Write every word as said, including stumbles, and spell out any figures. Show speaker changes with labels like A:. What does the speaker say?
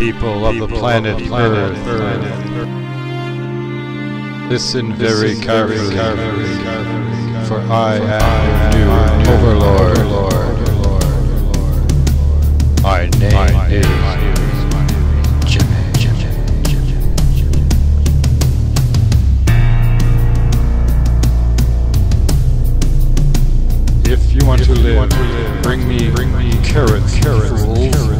A: people of the planet Earth, listen very carefully, for I am your new overlord. My name is Gina. If you want to live, bring me carrots, fools.